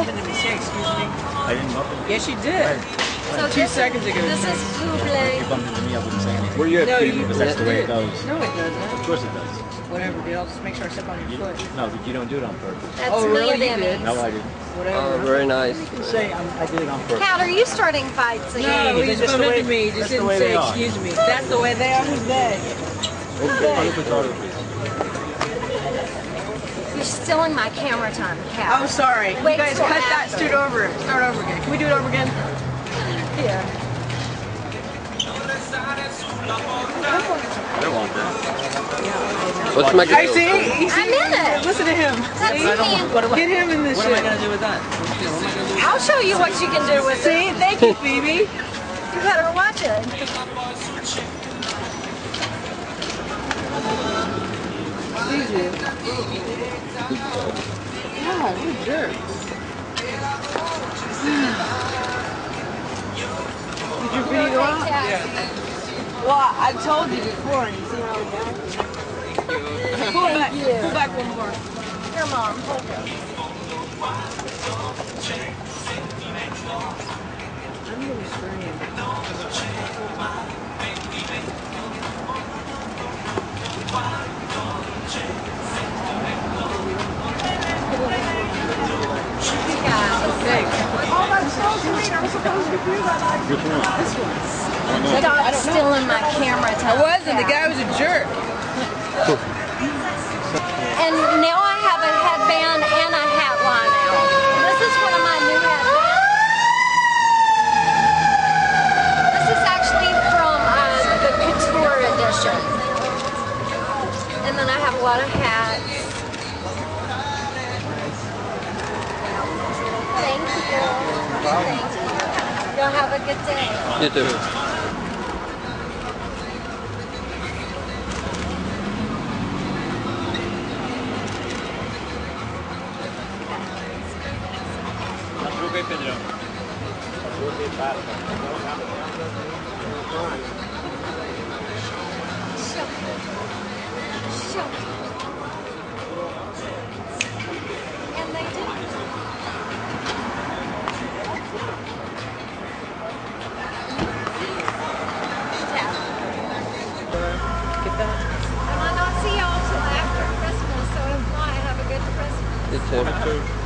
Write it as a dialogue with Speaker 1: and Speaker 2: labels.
Speaker 1: into me. Say, excuse me.
Speaker 2: I didn't bump into you.
Speaker 1: Yes, you did.
Speaker 3: So
Speaker 1: 2 seconds ago.
Speaker 3: This is
Speaker 2: If you bumped into me, I wouldn't say anything.
Speaker 4: Where you at,
Speaker 1: No,
Speaker 4: Phoebe?
Speaker 1: you
Speaker 2: Because that's the way it goes.
Speaker 1: No, it doesn't.
Speaker 2: Of course it does.
Speaker 1: Whatever, dude. I'll just make sure I step on your foot.
Speaker 2: No, you don't do it on purpose.
Speaker 3: That's
Speaker 1: Oh, really? You
Speaker 3: MeetTheFamous.
Speaker 1: did?
Speaker 2: No, I didn't.
Speaker 1: Whatever.
Speaker 4: Oh, very nice.
Speaker 2: Say I did it on purpose.
Speaker 3: Cat, are you starting fights
Speaker 1: No,
Speaker 3: again?
Speaker 1: he just bumped into me. He just
Speaker 2: that's the
Speaker 1: didn't
Speaker 2: way
Speaker 1: say
Speaker 2: they are.
Speaker 1: excuse me. That's the way they are. Who's that?
Speaker 3: You're stealing my camera time, Cat.
Speaker 1: I'm sorry.
Speaker 3: Wait,
Speaker 1: You guys
Speaker 3: so
Speaker 1: cut that.
Speaker 3: after.
Speaker 1: Start over. Start over again. Can we do it over again?
Speaker 3: Here.
Speaker 2: I don't want that.
Speaker 4: Let's make
Speaker 1: I
Speaker 4: it.
Speaker 1: see.
Speaker 3: I'm in it.
Speaker 1: Listen to him.
Speaker 3: That's
Speaker 1: See?
Speaker 3: me.
Speaker 1: Get him in this
Speaker 2: What
Speaker 1: shit.
Speaker 2: am I gonna do with that? What am I gonna do?
Speaker 3: I'll show you what you can do with it.
Speaker 1: See? Thank you, Phoebe.
Speaker 3: You better watch it.
Speaker 1: Easy. God, what a jerk. Did your video go out? Well, I told you before, and you see how it got. Pull back. Pull back one more.
Speaker 3: Here, Mom. Hold it.
Speaker 1: I'm gonna scream. Okay. Oh, that's so sweet. I'm supposed to do that.
Speaker 2: Which one?
Speaker 1: This one.
Speaker 3: Stop stealing my camera time.
Speaker 1: I wasn't. The guy was a jerk.
Speaker 3: And now I have a headband and a hat line out. This is one of my new headbands. This is actually from the Couture edition. And then I have a lot of hats. Thank you. Thank you. Y'all have a good day.
Speaker 4: You too.
Speaker 2: Pedro.
Speaker 3: Sure. And they do.
Speaker 1: Get that?
Speaker 3: And I not see y'all till after Christmas, so if not, have a good Christmas.
Speaker 4: You too.